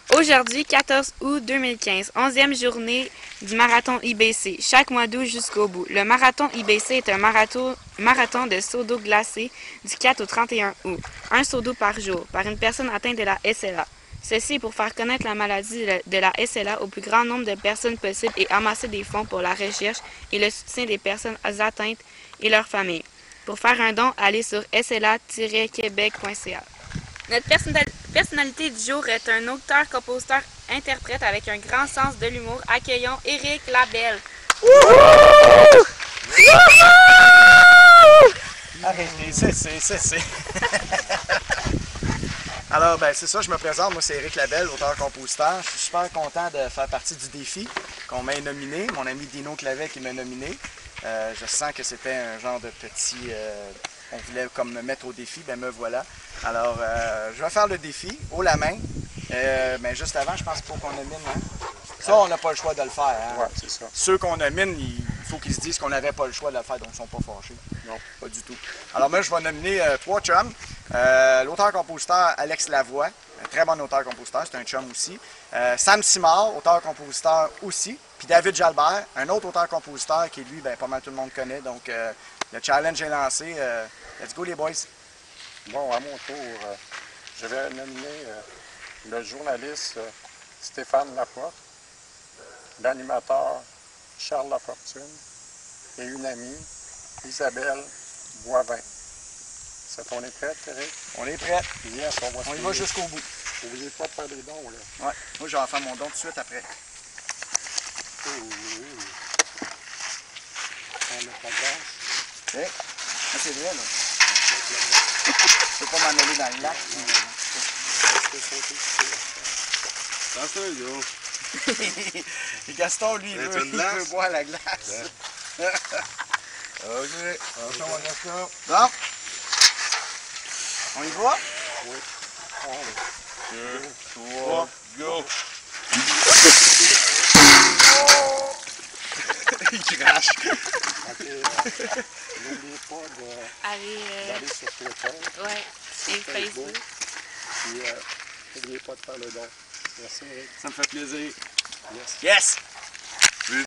Aujourd'hui, 14 août 2015, 11e journée du marathon IBC, chaque mois d'août jusqu'au bout. Le marathon IBC est un marathon de seaux d'eau glacée du 4 au 31 août, un seau d'eau par jour, par une personne atteinte de la SLA. Ceci est pour faire connaître la maladie de la SLA au plus grand nombre de personnes possible et amasser des fonds pour la recherche et le soutien des personnes atteintes et leurs familles. Pour faire un don, allez sur sla-québec.ca. Notre personnalité du jour est un auteur, compositeur, interprète avec un grand sens de l'humour. Accueillons Éric Labelle. Arrêtez, cessez. Alors, ben c'est ça, je me présente, moi c'est Éric Labelle, auteur-compositeur. Je suis super content de faire partie du défi qu'on m'a nominé. Mon ami Dino Clavet qui m'a nominé. Je sens que c'était un genre de petit... on voulait comme me mettre au défi, ben me voilà. Alors, je vais faire le défi, haut la main. Mais juste avant, je pense qu'il faut qu'on nomine. Hein? Ça, on n'a pas le choix de le faire. Hein? Ouais, c'est ça. Ceux qu'on nomine, il faut qu'ils se disent qu'on n'avait pas le choix de le faire, donc ils ne sont pas fâchés. Non. Pas du tout. Alors moi, je vais nominer 3 chums. L'auteur-compositeur Alex Lavoie, un très bon auteur-compositeur, c'est un chum aussi. Sam Simard, auteur-compositeur aussi. Puis David Jalbert, un autre auteur-compositeur qui, lui, ben, pas mal tout le monde connaît. Donc, le challenge est lancé. Let's go, les boys. Bon, à mon tour, je vais nominer le journaliste Stéphane Laporte, l'animateur Charles Lafortune et une amie, Isabelle Boivin. On est prêts, Eric? On est prêts. Yes, on y va jusqu'au bout. N'oubliez pas de faire des dons, là. Ouais. Moi, je vais en faire mon don tout de suite après. Oh, oui. On met pas de glace. Okay. Ah, c'est vrai, là. Je peux pas m'en aller dans le lac. Attention, Yo. Et Gaston, lui, il veut boire la glace. Ok. Attention, Gaston. Bon. On y va? Oui. 2, 3, go! Il crache. OK. N'oubliez pas d'aller sur Twitter. Ouais, et Facebook. Puis, n'oubliez pas de faire le don. Merci, Eric. Ça me fait plaisir. Yes. Yes!